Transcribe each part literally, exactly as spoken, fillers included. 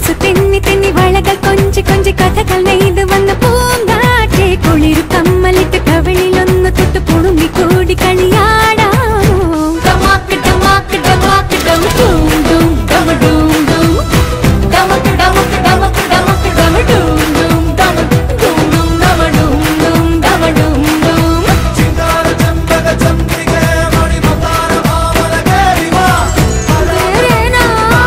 കൊലുസു തെന്നി തെന്നി വളകൾ കൊഞ്ചി കൊഞ്ചി കഥകൾ നെയ്ത് വന്ന പൂങ്കാറ്റെ കുളിരു കമ്മലിട്ട് കവിളിലൊന്ന് തൊട്ട് പുളുങ്ങി കൂടി കളിയാടാമോ ഡമാക്ക് ഡമാക്ക് ഡമാക്ക് ഡം ഡൂം ഡൂം ഡമ ഡൂം ഡൂം ഡമക്ക് ഡമക്ക് ഡമക്ക് ഡമക്ക് ഡമ ഡൂം ഡൂം ഡമ ഡൂം ഡൂം ഡമ ഡൂം ഡൂം ഡമ ഡൂം ഡൂം ചിന്താര ചമ്പക ചന്ദ്രികേ മണി മതാര ഭാവന കേരിവാ അരേനാ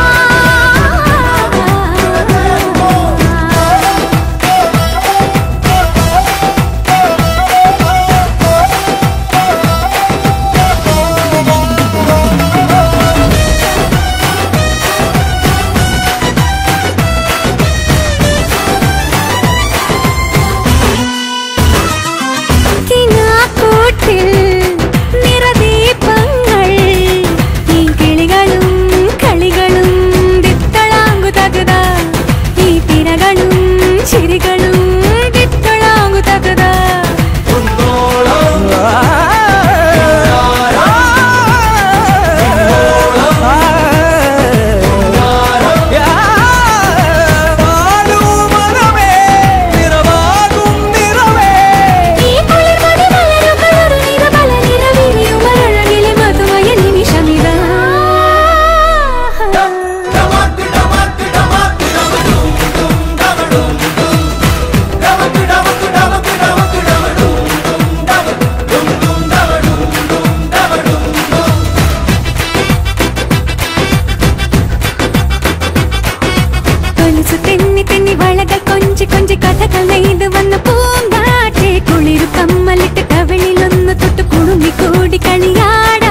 നിറദീപങ്ങൾ ഈ കിളികളും കളികളും ദിത്തളാങ്കു തകത ഈ തിരകളും ചിരികളും ദിത്തളാങ്കു തകത തെന്നി തെന്നി വളകൾ കൊഞ്ചി കൊഞ്ചി കഥകൾ നെയ്ത് വന്ന പൂങ്കാറ്റെ കുളിരു കമ്മലിട്ട് കവിളിലൊന്ന് തൊട്ട് കുടുങ്ങി കൂടി കളിയാട